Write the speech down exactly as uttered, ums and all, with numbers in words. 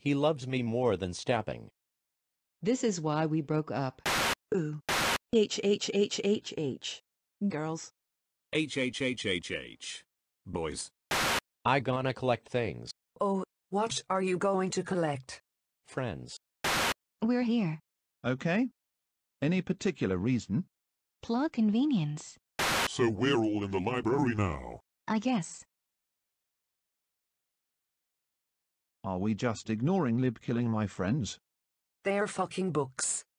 He loves me more than stabbing. This is why we broke up. Ooh. H H H H H. Girls. H H H H H. Boys. I gonna collect things. Oh, what are you going to collect? Friends. We're here. Okay. Any particular reason? Plug convenience. So we're all in the library now. I guess. Are we just ignoring lib killing my friends? They're fucking books.